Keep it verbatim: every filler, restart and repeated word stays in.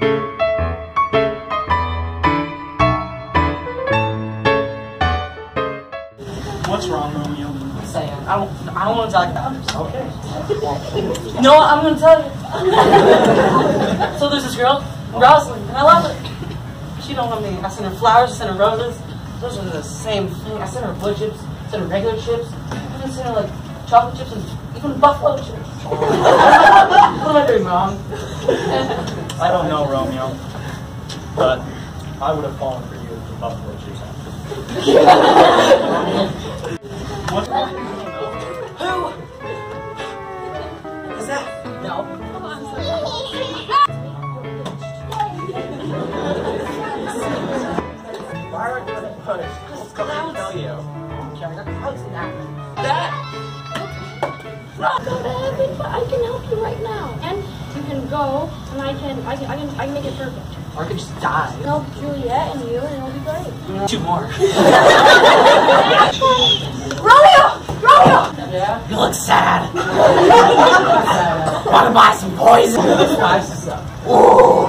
What's wrong, Romeo? Say it. I don't. I don't want to tell you. Okay. You know what? I'm gonna tell you. So there's this girl, Rosalind, and I love her. She don't love me. I sent her flowers. I sent her roses. Those are the same thing. I sent her wood chips. I sent her regular chips. I even sent her like chocolate chips and even buffalo chips. What am I doing wrong? I don't know, Romeo, but I would have fallen for you if the buffalo chips happened. What? Who? Is that? No. Why are you getting punished? Just come and tell you. Okay, how's that? That? Go to heaven, but I can help you right now. And you can go, and I can, I can, I can, I can make it perfect. Or I could just die. Help Juliet and you, and it'll be great. Two more. Romeo! Romeo! Yeah? You look sad. Want to buy some poison? Ooh.